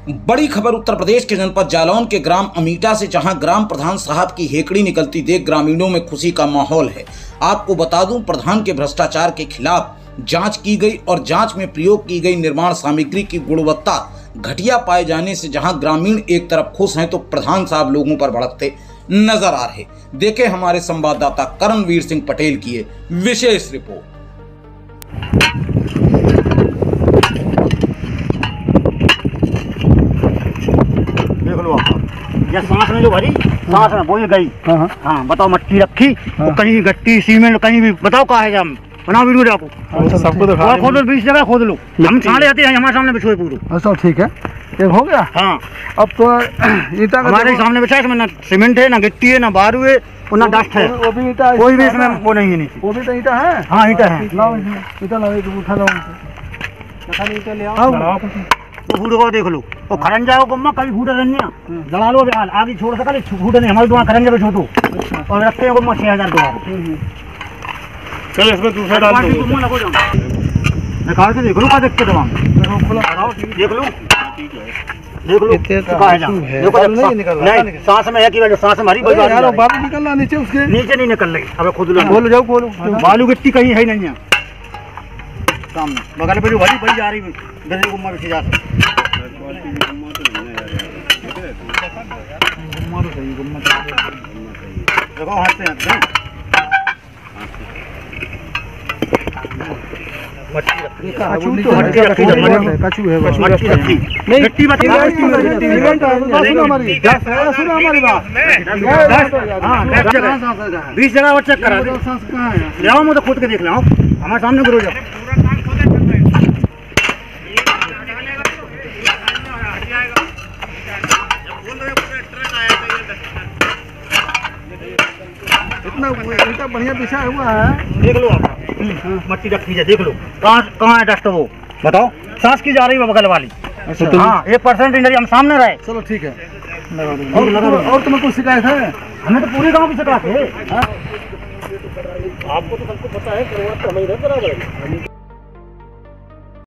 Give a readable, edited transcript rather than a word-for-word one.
बड़ी खबर उत्तर प्रदेश के जनपद जालौन के ग्राम अमीटा से, जहां ग्राम प्रधान साहब की हेकड़ी निकलती देख ग्रामीणों में खुशी का माहौल है। आपको बता दूं, प्रधान के भ्रष्टाचार के खिलाफ जांच की गई और जांच में प्रयोग की गई निर्माण सामग्री की गुणवत्ता घटिया पाए जाने से जहां ग्रामीण एक तरफ खुश हैं तो प्रधान साहब लोगों पर भड़कते नजर आ रहे। देखे हमारे संवाददाता कर्णवीर सिंह पटेल की ये विशेष रिपोर्ट। ये सांस में जो भरी, सांस में बोई गई। हाँ बताओ, मट्टी रखी और कहीं गट्टी सीमेंट कहीं भी बताओ कहाँ है, जम बनाओ वीडियो आपको। अच्छा, सबको दिखा खोद लो, 20 जगह खोद लो, हम छाड़े आते हैं हमारे सामने बिछोए पूरे। अच्छा ठीक है, एक हो गया। हाँ अब तो ईटा हमारे सामने बिछा, इसमें ना सीमेंट है, ना गिट्टी है, ना बारू है और ना डस्ट है। वो भी ईटा, कोई भी इसमें वो नहीं है नीचे। वो भी तो ईटा है। हाँ ईटा है। लाओ ईटा लाओ, उठा लो, ईटा ले आओ। फूट को देख लो और खरन जाओ गुम्मा, कभी फूटा नहीं जला लो, आगे छोड़ सका फूटे नहीं, हमारे दुआ खरन जाओ छोटो और रखते हैं गुम्मा 6000 दुआ। चलो इसमें दूसरा डाल दो, निकाल के देख लो, क्या देखते तमाम देख लो, देख लो नहीं सांस में है कि सांस हमारी बालू निकलना नीचे, उसके नीचे नहीं निकल रही। अब खुद लो, बोलो जाओ, बोलो बालू गिट्टी कहीं है नहीं है सामने, बगल पे जो भरी जा रही है गुम्मा भी जा देखो हाथ से हमारी बात 20 जगह और चेक करा ले आओ, मुझे खुद के देख लो, हमारे सामने गुरु जाओ। इतना ईटा बढ़िया बिछा हुआ है, देख लो आप, मट्टी रखी है, देख लो कहाँ है डस्ट, वो बताओ सांस की जा रही है बगल वाली। अच्छा हाँ 1% इंडरी हम सामने रहे। चलो ठीक है। और तुम्हें कुछ शिकायत है? हमें तो पूरे गांव की शिकायत है। आपको तो सबको पता है,